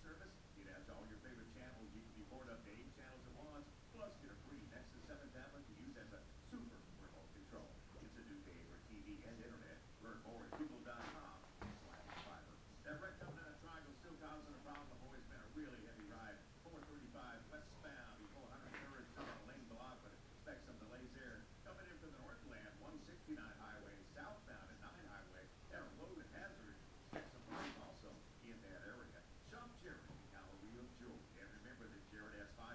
service, it has all your favorite channels. You can be bored up to 8 channels at once. Plus, get a free Nexus 7 tablet to use as a super remote control. It's a new day for TV and internet. Learn more at google.com/fiber. That wreck coming in that triangle still causing a problem. Boy, it's been a really heavy ride. 435 westbound before 103rd to the lane block, but expect some delays there. Coming in from the northland, 169 highway, southbound at 9 highway. They're a load hazard. Expect some delays also in that area. Shop Jared, the Gallery of Joy. And remember that Jared has 5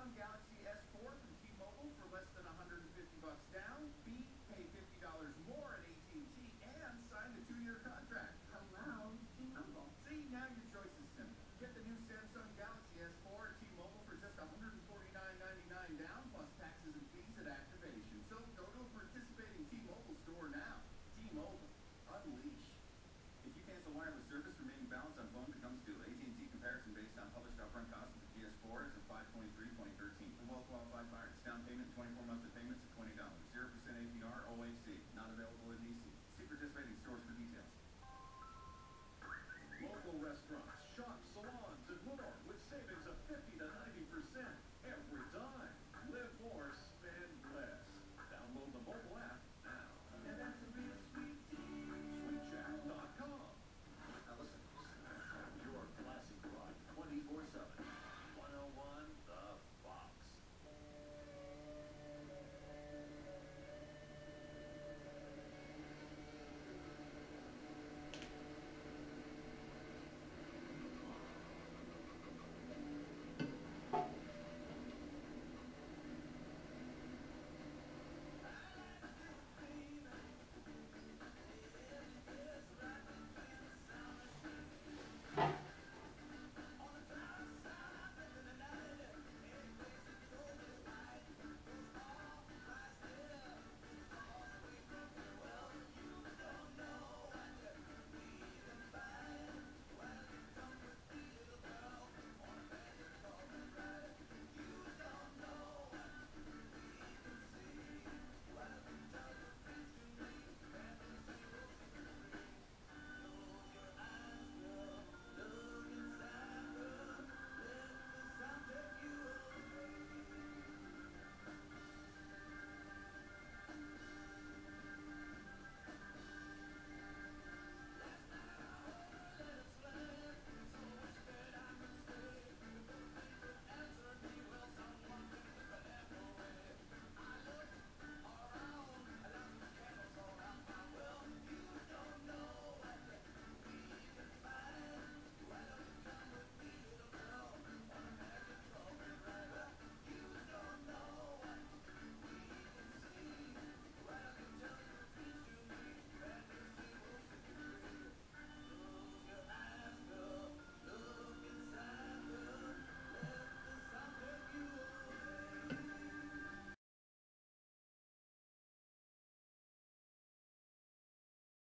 Samsung Galaxy S4 from T-Mobile for less than $150 down. B, pay $50 more at AT&T and sign a 2-year contract. Hello, T-Mobile. See, now your choice is simple. Get the new Samsung Galaxy S4 at T-Mobile for just $149.99 down plus taxes and fees at activation. So go to a participating T-Mobile store now. T-Mobile, unleash. If you cancel wireless service, remaining balance on phone becomes due. AT&T comparison based on published upfront cost of the PS4 is of $523.2013. For well-qualified buyers, down payment, 24 monthly payments of $20. 0% APR, OAC. Not available in DC. See participating stores for details. Local restaurants, shops, salons, and more with savings of 50